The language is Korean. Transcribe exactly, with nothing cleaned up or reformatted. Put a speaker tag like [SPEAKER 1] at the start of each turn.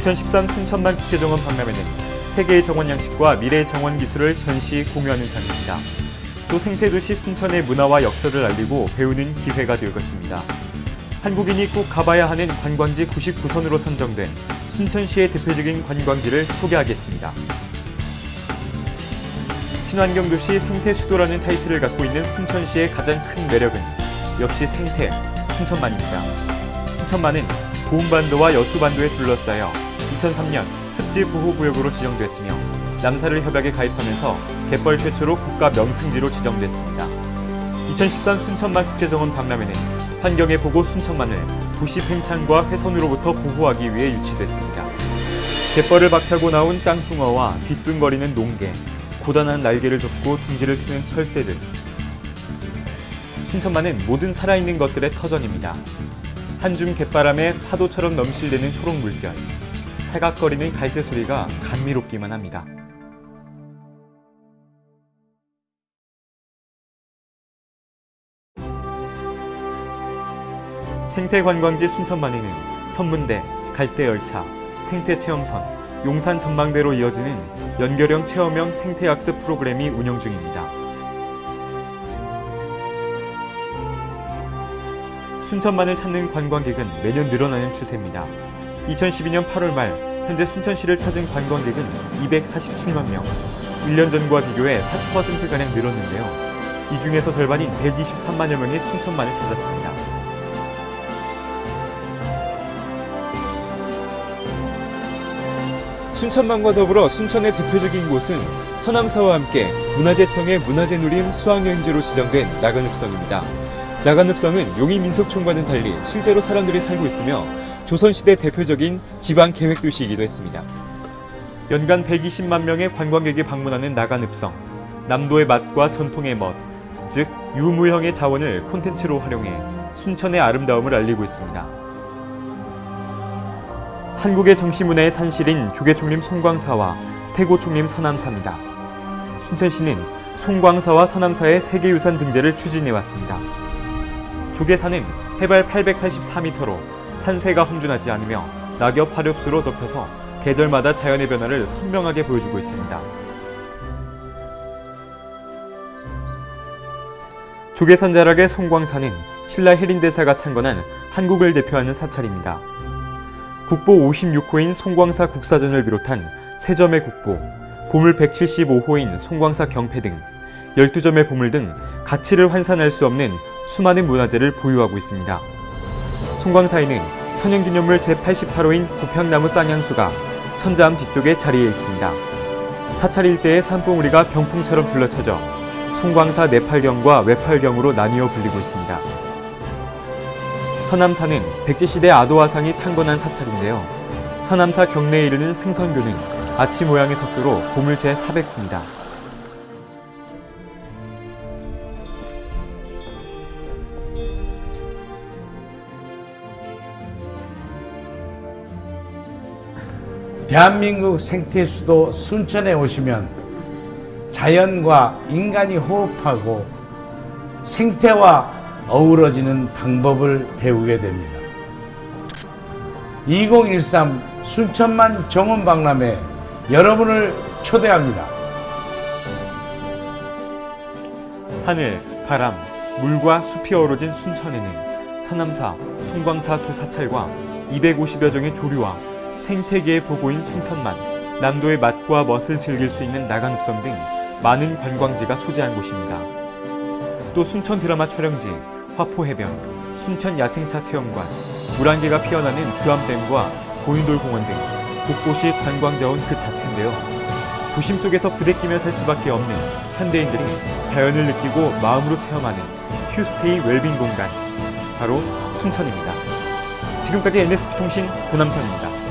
[SPEAKER 1] 이천십삼 순천만 국제정원 박람회는 세계의 정원 양식과 미래의 정원 기술을 전시 공유하는 장입니다. 또 생태도시 순천의 문화와 역사를 알리고 배우는 기회가 될 것입니다. 한국인이 꼭 가봐야 하는 관광지 구십구 선으로 선정된 순천시의 대표적인 관광지를 소개하겠습니다. 친환경 도시 생태 수도라는 타이틀을 갖고 있는 순천시의 가장 큰 매력은 역시 생태, 순천만입니다. 순천만은 고운반도와 여수반도에 둘러싸여 이천삼 년 습지보호구역으로 지정됐으며 남사를 협약에 가입하면서 갯벌 최초로 국가 명승지로 지정됐습니다. 이천십삼 순천만 국제정원 박람회는 환경의 보고 순천만을 도시 팽창과 훼손으로부터 보호하기 위해 유치됐습니다. 갯벌을 박차고 나온 짱뚱어와 뒤뚱거리는 농개, 고단한 날개를 접고 둥지를 트는 철새들. 순천만은 모든 살아있는 것들의 터전입니다. 한줌 갯바람에 파도처럼 넘실대는 초록 물결, 새각거리는 갈대 소리가 감미롭기만 합니다. 생태관광지 순천만에는 천문대, 갈대열차, 생태체험선, 용산 전망대로 이어지는 연결형 체험형 생태학습 프로그램이 운영 중입니다. 순천만을 찾는 관광객은 매년 늘어나는 추세입니다. 이천십이 년 팔월 말 현재 순천시를 찾은 관광객은 이백사십칠만 명, 일 년 전과 비교해 사십 퍼센트가량 늘었는데요. 이 중에서 절반인 백이십삼만여 명이 순천만을 찾았습니다. 순천만과 더불어 순천의 대표적인 곳은 서남사와 함께 문화재청의 문화재누림 수학여행지로 지정된 나간읍성입니다. 나간읍성은 용인민속촌과는 달리 실제로 사람들이 살고 있으며 조선시대 대표적인 지방계획도시이기도 했습니다. 연간 백이십만 명의 관광객이 방문하는 나간읍성. 남도의 맛과 전통의 멋, 즉 유무형의 자원을 콘텐츠로 활용해 순천의 아름다움을 알리고 있습니다. 한국의 정시문화의 산실인 조계총림 송광사와 태고총림 서남사입니다. 순천시는 송광사와 서남사의 세계유산 등재를 추진해왔습니다. 조계산은 해발 팔백팔십사 미터로 산세가 험준하지 않으며 낙엽 화렵수로 덮여서 계절마다 자연의 변화를 선명하게 보여주고 있습니다. 조계산 자락의 송광사는 신라 해린대사가 창건한 한국을 대표하는 사찰입니다. 국보 오십육 호인 송광사 국사전을 비롯한 세 점의 국보, 보물 백칠십오 호인 송광사 경패 등 열두 점의 보물 등 가치를 환산할 수 없는 수많은 문화재를 보유하고 있습니다. 송광사에는 천연기념물 제팔십팔 호인 고평나무 쌍향수가 천자암 뒤쪽에 자리해 있습니다. 사찰 일대의 산봉우리가 병풍처럼 둘러쳐져 송광사 내팔경과 외팔경으로 나뉘어 불리고 있습니다. 서남사는 백제시대 아도화상이 창건한 사찰인데요. 서남사 경내에 이르는 승선교는 아치 모양의 석교로 보물 제사백 호입니다.
[SPEAKER 2] 대한민국 생태수도 순천에 오시면 자연과 인간이 호흡하고 생태와 어우러지는 방법을 배우게 됩니다. 이천십삼 순천만 정원박람회 여러분을 초대합니다.
[SPEAKER 1] 하늘, 바람, 물과 숲이 어우러진 순천에는 서남사, 송광사 두 사찰과 이백오십여 종의 조류와 생태계의 보고인 순천만, 남도의 맛과 멋을 즐길 수 있는 나간읍성 등 많은 관광지가 소재한 곳입니다. 또 순천 드라마 촬영지, 화포해변, 순천 야생차 체험관, 물안개가 피어나는 주암댐과 고인돌 공원 등 곳곳이 관광자원 그 자체인데요. 도심 속에서 부대끼며 살 수밖에 없는 현대인들이 자연을 느끼고 마음으로 체험하는 휴스테이 웰빙 공간, 바로 순천입니다. 지금까지 엔 에스 피 통신 도남선입니다.